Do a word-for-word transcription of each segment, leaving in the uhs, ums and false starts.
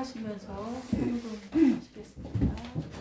기도하시면서 행동하시겠습니다.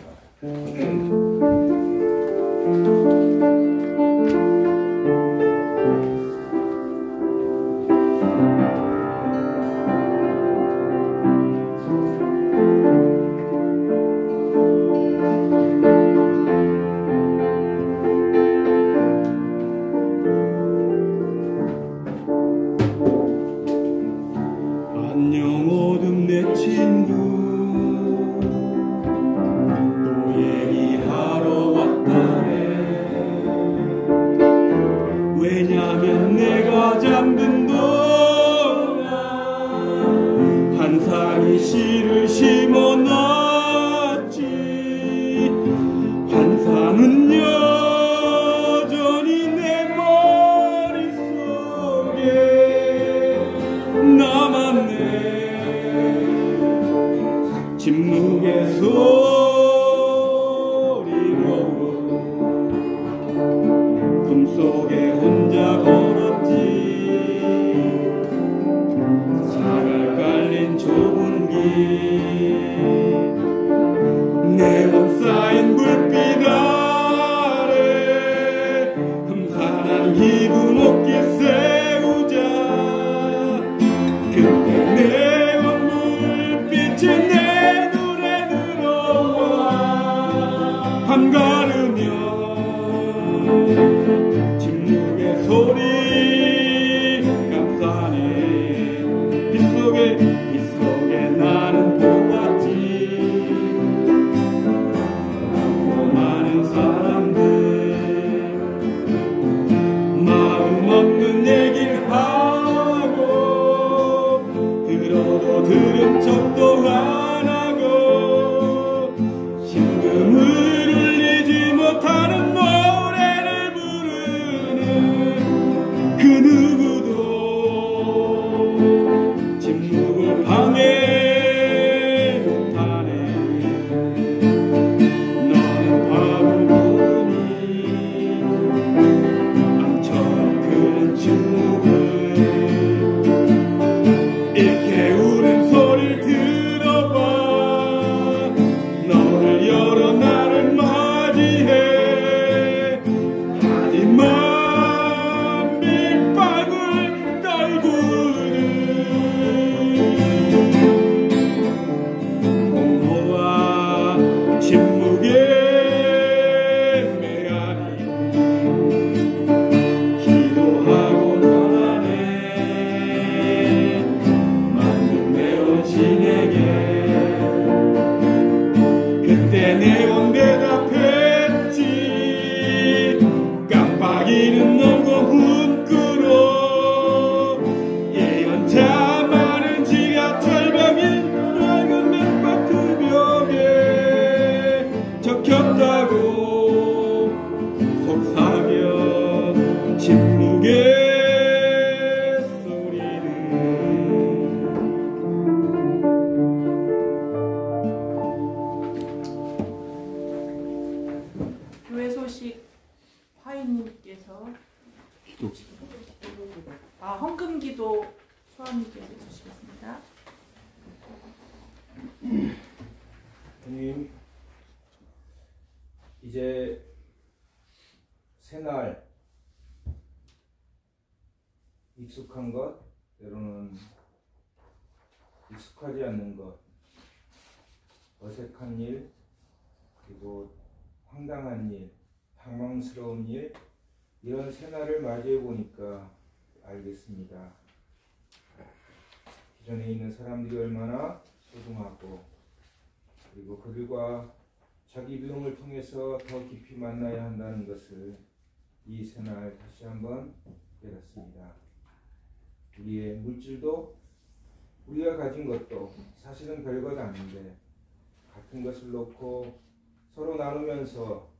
아, 헌금기도 수아님께서 주시겠습니다. 주님, 이제 새날 익숙한 것, 때로는 익숙하지 않는 것, 어색한 일, 그리고 황당한 일, 당황스러운 일, 이런 새날을 맞이해 보니까 알겠습니다. 기존에 있는 사람들이 얼마나 소중하고, 그리고 그들과 자기 비움을 통해서 더 깊이 만나야 한다는 것을 이 새날 다시 한번 깨닫습니다. 우리의 물질도 우리가 가진 것도 사실은 별것 아닌데 같은 것을 놓고 서로 나누면서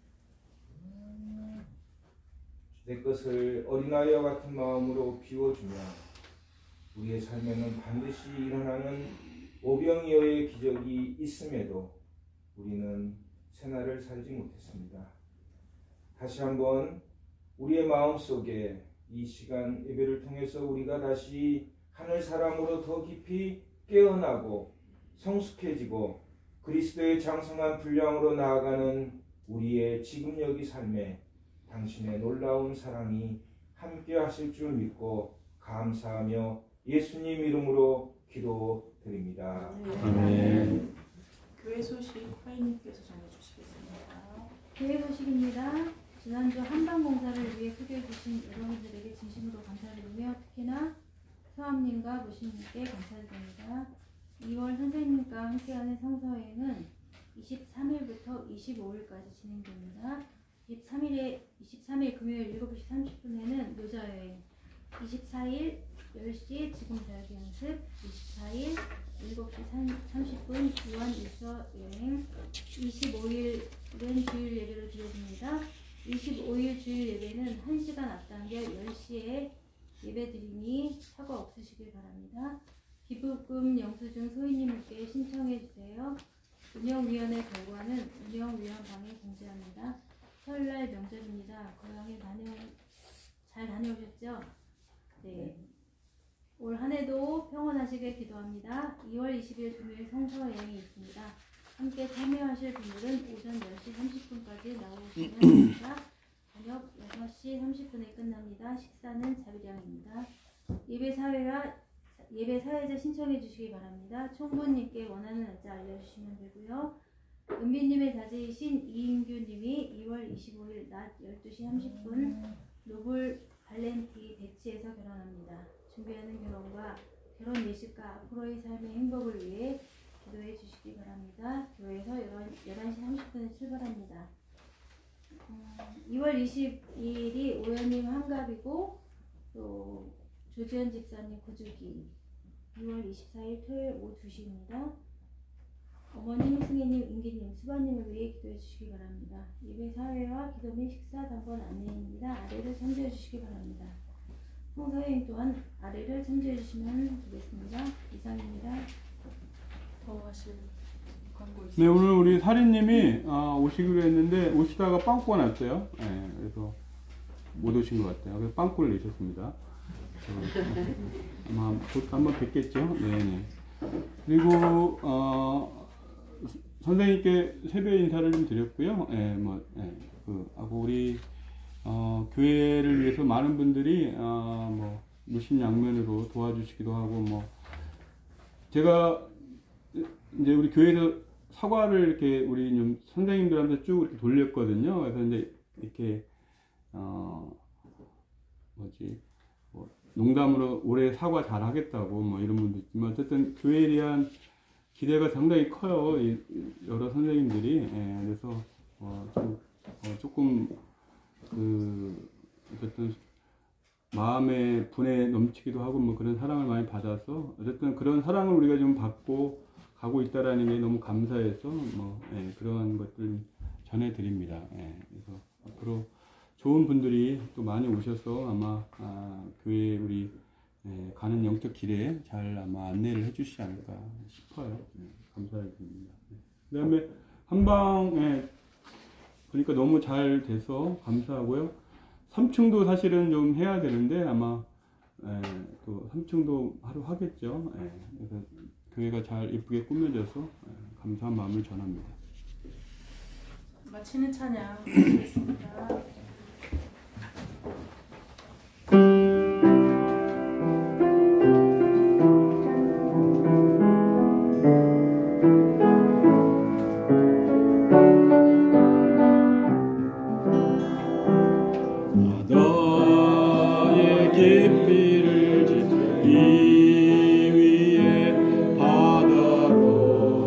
내 것을 어린아이와 같은 마음으로 비워주며 우리의 삶에는 반드시 일어나는 오병이어의 기적이 있음에도 우리는 새날을 살지 못했습니다. 다시 한번 우리의 마음속에 이 시간 예배를 통해서 우리가 다시 하늘 사람으로 더 깊이 깨어나고 성숙해지고 그리스도의 장성한 분량으로 나아가는 우리의 지금 여기 삶에 당신의 놀라운 사랑이 함께 하실 줄 믿고 감사하며 예수님 이름으로 기도드립니다. 아멘. 교회 소식 화이님께서 전해주시겠습니다. 교회 소식입니다. 지난주 한방공사를 위해 크게 해주신 여러분들에게 진심으로 감사드리며 특히나 서암님과 무신님께 감사드립니다. 이월 선생님과 함께하는 성서여행은 이십삼 일부터 이십오 일까지 진행됩니다. 이십삼 일에 이십삼 일 금요일 일곱 시 삼십 분에는 묘자여행, 이십사 일 열 시 지금자유기 연습, 이십사 일 일곱 시 삼십 분 유한 일서 여행, 이십오 일은 주일 예배를 드려줍니다. 이십오 일 주일 예배는 한 시간 앞당겨 열 시에 예배 드리니 사고 없으시길 바랍니다. 기부금 영수증 소희님께 신청해주세요. 운영위원회 결과는 운영위원방에 공지합니다. 설날 명절입니다. 고향에 다녀, 잘 다녀오셨죠? 네. 올 한해도 평온하시길 기도합니다. 이월 이십일 금요일 성서여행이 있습니다. 함께 참여하실 분들은 오전 열 시 삼십 분까지 나오시면 됩니다. 저녁 여섯 시 삼십 분에 끝납니다. 식사는 자비량입니다. 예배 사회와 예배 사회자 신청해 주시기 바랍니다. 총무님께 원하는 날짜 알려주시면 되고요. 은비님의 자제이신 이인규님이 이월 이십오 일 낮 열두 시 삼십 분 노블 발렌티 대치에서 결혼합니다. 준비하는 결혼과 결혼 예식과 앞으로의 삶의 행복을 위해 기도해 주시기 바랍니다. 교회에서 열한 시 삼십 분에 출발합니다. 음, 이월 이십이 일이 오연님 환갑이고 또 조지현 집사님 구주기, 이월 이십사 일 토요일 오후 두 시입니다. 어머님, 승혜님, 임기님, 수바님을 위해 기도해 주시기 바랍니다. 예배 사회와 기도 및 식사 단번 안내입니다. 아래를 참조해 주시기 바랍니다. 성서여행 또한 아래를 참조해 주시면 되겠습니다. 이상입니다. 더 하실 광고 있으세요? 네, 오늘 우리 사리님이 어, 오시기로 했는데 오시다가 빵꾸가 났어요. 네, 그래서 못 오신 것 같아요. 그래서 빵꾸를 내셨습니다. 어, 아마 곧 한번 뵙겠죠. 네네. 그리고 어, 선생님께 세배 인사를 좀 드렸고요. 예, 뭐, 예, 그, 하고 우리 어, 교회를 위해서 많은 분들이 어, 뭐 물심양면으로 도와주시기도 하고, 뭐 제가 이제 우리 교회에서 사과를 이렇게 우리 좀 선생님들한테 쭉 이렇게 돌렸거든요. 그래서 이제 이렇게 어 뭐지 뭐 농담으로 올해 사과 잘 하겠다고 뭐 이런 분도 있지만 어쨌든 교회에 대한 기대가 상당히 커요. 이, 여러 선생님들이. 예, 그래서 어, 좀, 어, 조금 그 어쨌든 마음의 분에 넘치기도 하고 뭐 그런 사랑을 많이 받아서 어쨌든 그런 사랑을 우리가 좀 받고 가고 있다라는 게 너무 감사해서 뭐 예, 그런 것들 전해드립니다. 예, 그래서 앞으로 좋은 분들이 또 많이 오셔서 아마 아, 교회 우리 예, 가는 영적 길에 잘 아마 안내를 해주시지 않을까 싶어요. 예, 감사드립니다. 예. 그 다음에 한방에 보니까 너무 잘 돼서 감사하고요. 삼 층도 사실은 좀 해야 되는데 아마 예, 또 삼 층도 하루 하겠죠. 예, 그래서 교회가 잘 예쁘게 꾸며져서 예, 감사한 마음을 전합니다. 마치는 찬양 드리겠습니다.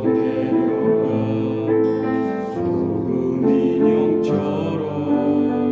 소금 인형처럼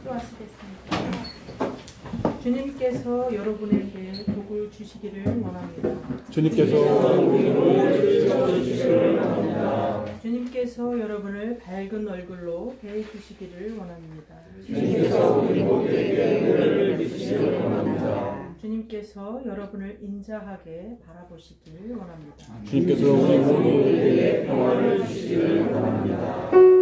기도하시겠습니다. 주님께서 여러분에게 복을 주시기를 원합니다. 주님께서 우리를 주시기를 원합니다. 주님께서 여러분을 밝은 얼굴로 대해 주시기를 원합니다. 주님께서 우리 모두에게 은혜를 베푸시기를 원합니다. 주님께서 여러분을 인자하게 바라보시기를 원합니다. 주님께서 우리 모두에게 평화를 주시기를 원합니다.